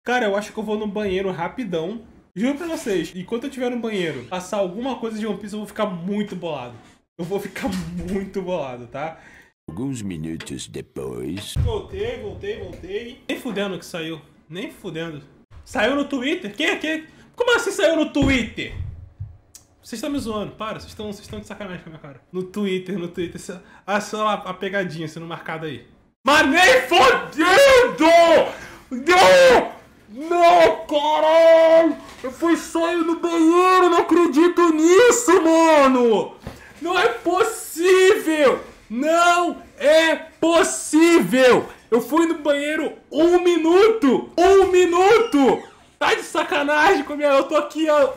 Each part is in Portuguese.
Cara, eu acho que eu vou no banheiro rapidão. Juro pra vocês, enquanto eu estiver no banheiro, passar alguma coisa de One Piece, eu vou ficar muito bolado. Eu vou ficar muito bolado, tá? Alguns minutos depois... Voltei. Nem fudendo que saiu. Nem fudendo. Saiu no Twitter? Que? Como assim saiu no Twitter? Vocês estão me zoando, para, vocês estão de sacanagem com a minha cara. No Twitter. Ah, só lá a pegadinha sendo marcada aí. Mas nem fodendo! Não, caralho! Eu fui sair no banheiro, não acredito nisso, mano! Não é possível! Não é possível! Eu fui no banheiro 1 minuto! 1 minuto! Tá de sacanagem comigo? Eu tô aqui há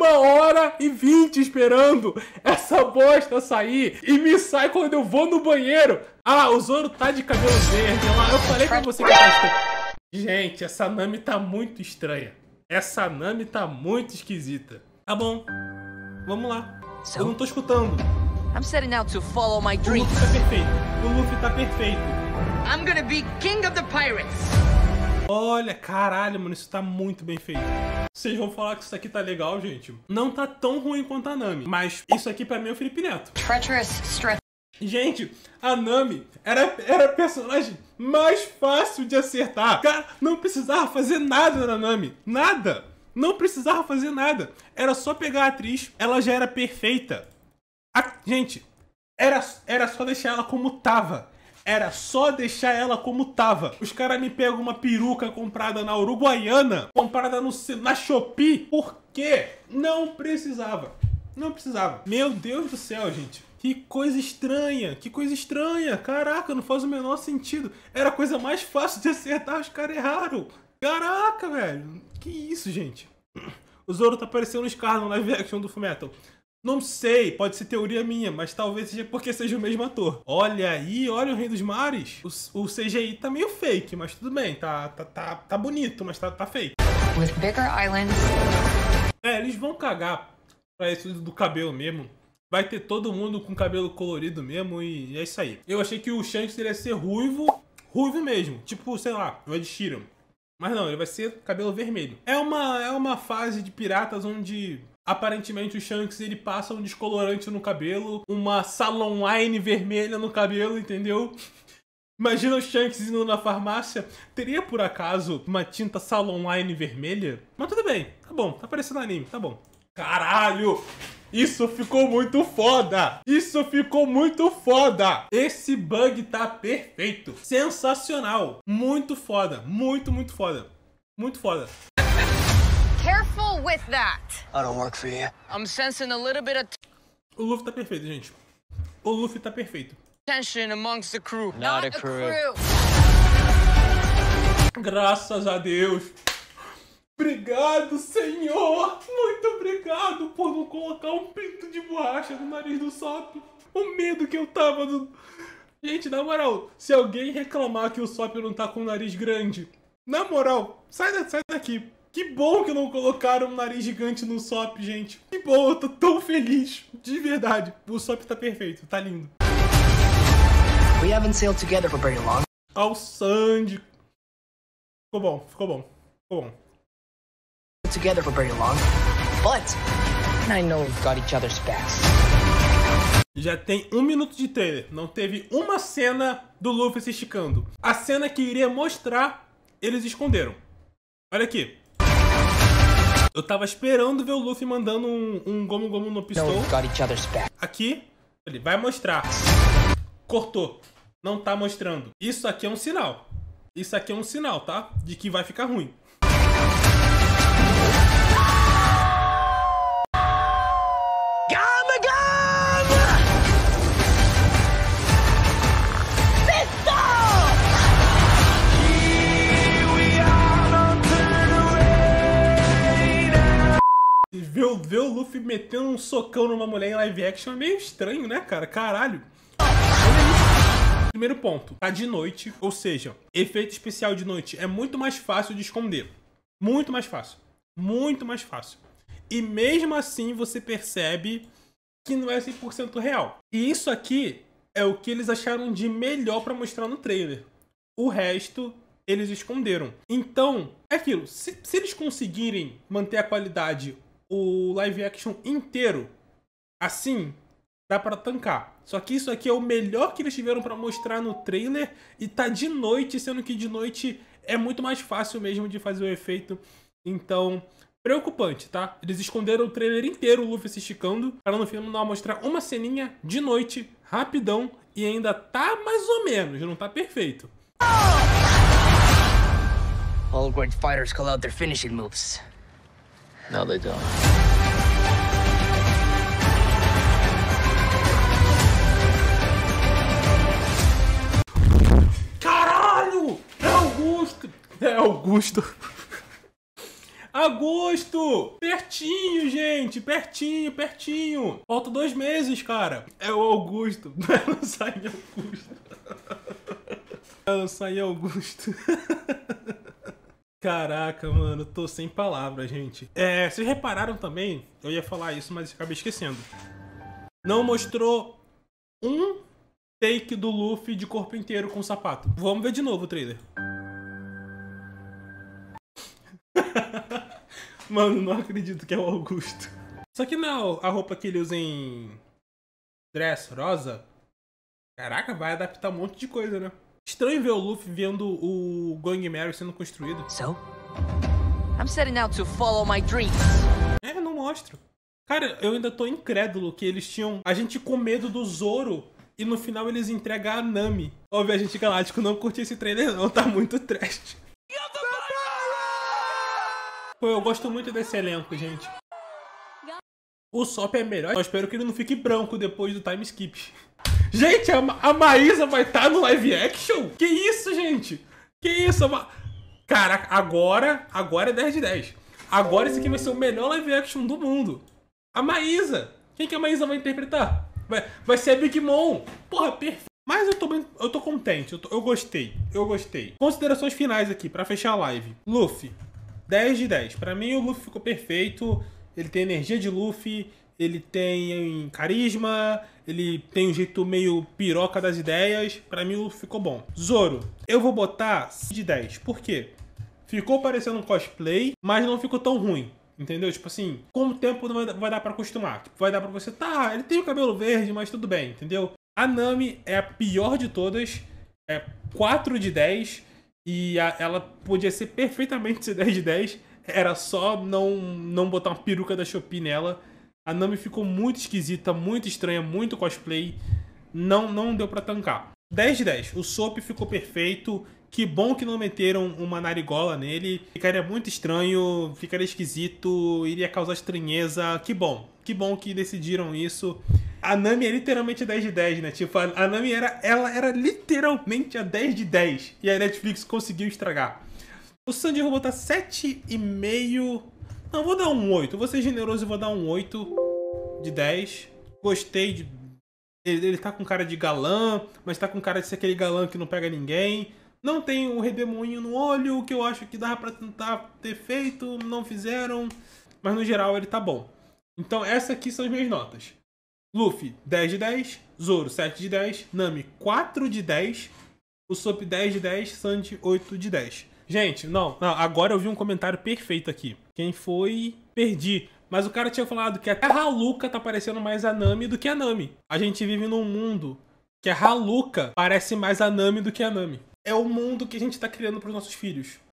1h20 esperando essa bosta sair e me sai quando eu vou no banheiro. Ah, o Zoro tá de cabelo verde. Eu falei pra você que tá estranho. Gente, essa Nami tá muito estranha. Essa Nami tá muito esquisita. Tá bom, vamos lá. Eu não tô escutando. I'm setting out to follow my O dreams. Luffy tá perfeito. O Luffy tá perfeito. I'm gonna be king of the pirates. Olha, caralho, mano, isso tá muito bem feito. Vocês vão falar que isso aqui tá legal, gente. Não tá tão ruim quanto a Nami, mas isso aqui pra mim é o Felipe Neto. Treacherous strength. Gente, a Nami era a personagem mais fácil de acertar. Cara, não precisava fazer nada na Nami. Nada. Não precisava fazer nada. Era só pegar a atriz, ela já era perfeita. Gente, era só deixar ela como tava. Era só deixar ela como tava. Os caras me pegam uma peruca comprada na Uruguaiana, comprada na Shopee. Por quê? Não precisava. Não precisava. Meu Deus do céu, gente. Que coisa estranha. Que coisa estranha. Caraca, não faz o menor sentido. Era a coisa mais fácil de acertar, os caras erraram. Caraca, velho. Que isso, gente. O Zoro tá parecendo um Scar no live action do Fullmetal. Não sei, pode ser teoria minha, mas talvez seja porque seja o mesmo ator. Olha aí, olha o Rei dos Mares. O CGI tá meio fake, mas tudo bem. Tá bonito, mas tá fake. With bigger islands. É, eles vão cagar pra isso do cabelo mesmo. Vai ter todo mundo com cabelo colorido mesmo e é isso aí. Eu achei que o Shanks iria ser ruivo mesmo. Tipo, sei lá, o Ed Sheeran. Mas não, ele vai ser cabelo vermelho. É uma fase de piratas onde... Aparentemente o Shanks ele passa um descolorante no cabelo, uma Salon Wine vermelha no cabelo, entendeu? Imagina o Shanks indo na farmácia, teria por acaso uma tinta Salon Wine vermelha? Mas tudo bem, tá bom, tá parecendo anime, tá bom. Caralho! Isso ficou muito foda! Isso ficou muito foda! Esse bug tá perfeito! Sensacional! Muito foda! Muito foda! Muito foda! Careful with that. I don't work for you. I'm sensing a little bit of O Luffy tá perfeito, gente. O Luffy tá perfeito. tension amongst the crew. Not a crew. Graças a Deus. Obrigado, Senhor. Muito obrigado por não colocar um pinto de borracha no nariz do Sop. O medo que eu tava do... Gente, na moral, se alguém reclamar que o Sop não tá com o nariz grande, na moral, sai daqui. Que bom que não colocaram um nariz gigante no Sop, gente. Que bom, eu tô tão feliz. De verdade. O Sop tá perfeito, tá lindo. We haven't sailed together for very long. Ao Sandy. Ficou bom. Together for very long. But I know we've got each other's backs. Já tem 1 minuto de trailer. Não teve uma cena do Luffy se esticando. A cena que iria mostrar, eles esconderam. Olha aqui. Eu tava esperando ver o Luffy mandando um Gomu Gomu no pistol. We've got each other's backs. Aqui, ele vai mostrar. Cortou. Não tá mostrando. Isso aqui é um sinal. Isso aqui é um sinal, tá? De que vai ficar ruim. Ver o Luffy metendo um socão numa mulher em live action é meio estranho, né, cara? Caralho. Primeiro ponto, tá de noite, ou seja, efeito especial de noite é muito mais fácil de esconder. Muito mais fácil. Muito mais fácil. E mesmo assim você percebe que não é 100% real. E isso aqui é o que eles acharam de melhor pra mostrar no trailer. O resto eles esconderam. Então, é aquilo. Se eles conseguirem manter a qualidade, o live action inteiro, assim, dá pra tancar. Só que isso aqui é o melhor que eles tiveram pra mostrar no trailer e tá de noite, sendo que de noite é muito mais fácil mesmo de fazer o efeito. Então, preocupante, tá? Eles esconderam o trailer inteiro, o Luffy se esticando, para no final mostrar uma ceninha de noite, rapidão, e ainda tá mais ou menos, não tá perfeito. All great fighters call out their finishing moves. No, they don't. Caralho! É Augusto! É Augusto! Agosto! Pertinho, gente! Pertinho, pertinho! Falta 2 meses, cara! É o Augusto! Vai lançar em Augusto! Vai lançar em Augusto! Caraca, mano, tô sem palavras, gente. Vocês repararam também? Eu ia falar isso, mas acabei esquecendo. Não mostrou um take do Luffy de corpo inteiro com sapato. Vamos ver de novo o trailer. Mano, não acredito que é o Augusto. Isso aqui não é a roupa que ele usa em Dress Rosa? Caraca, vai adaptar um monte de coisa, né? Estranho ver o Luffy vendo o Going Merry sendo construído. So, I'm setting out to follow my dreams. Não mostra. Cara, eu ainda tô incrédulo que eles tinham a gente com medo do Zoro e no final eles entregam a Nami. Ó, a gente galáctico não curti esse trailer não, tá muito trash. Pô, eu gosto muito desse elenco, gente. O Sop é melhor. Eu espero que ele não fique branco depois do time skip. Gente, a Maísa vai estar no live action? Que isso, gente? Que isso? Caraca, agora é 10 de 10. Agora esse aqui vai ser o melhor live action do mundo. A Maísa. Quem que a Maísa vai interpretar? Vai ser a Big Mom. Porra, perfeito. Mas eu tô contente. Eu gostei. Considerações finais aqui, pra fechar a live. Luffy. 10 de 10. Pra mim o Luffy ficou perfeito. Ele tem energia de Luffy. Ele tem carisma. Ele tem um jeito meio piroca das ideias. Pra mim o Luffy ficou bom. Zoro. Eu vou botar 6 de 10. Por quê? Ficou parecendo um cosplay, mas não ficou tão ruim. Entendeu? Tipo assim, com o tempo não vai dar pra acostumar. Tipo, vai dar pra você... Tá, ele tem o cabelo verde, mas tudo bem. Entendeu? A Nami é a pior de todas. É 4 de 10. E ela podia ser perfeitamente 10 de 10. Era só não botar uma peruca da Shopee nela. A Nami ficou muito esquisita, muito estranha, muito cosplay. Não deu pra tancar. 10 de 10. O Sop ficou perfeito. Que bom que não meteram uma narigola nele. Ficaria muito estranho, ficaria esquisito, iria causar estranheza. Que bom que decidiram isso. A Nami é literalmente a 10 de 10, né? Tipo, a Nami ela era literalmente a 10 de 10. E a Netflix conseguiu estragar. O Sanji eu vou botar 7,5. Não, vou dar um 8. Vou ser generoso e vou dar um 8 de 10. Gostei de... Ele tá com cara de galã, mas tá com cara de ser aquele galã que não pega ninguém. Não tem um redemoinho no olho, que eu acho que dava pra tentar ter feito, não fizeram. Mas no geral ele tá bom. Então essas aqui são as minhas notas. Luffy, 10 de 10. Zoro, 7 de 10. Nami, 4 de 10. Usopp, 10 de 10. Sanji, 8 de 10. Gente, não, agora eu vi um comentário perfeito aqui. Quem foi? Perdi. Mas o cara tinha falado que até a Haruka tá parecendo mais a Nami do que a Nami. A gente vive num mundo que a Haruka parece mais a Nami do que a Nami. É o mundo que a gente tá criando pros nossos filhos.